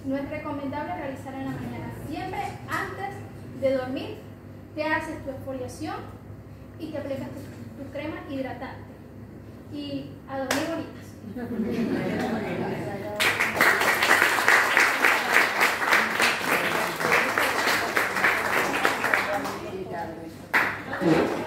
no es recomendable realizar en la mañana. Siempre antes de dormir te haces tu exfoliación y te aplicas tu crema hidratante. Y a dormir bonitas.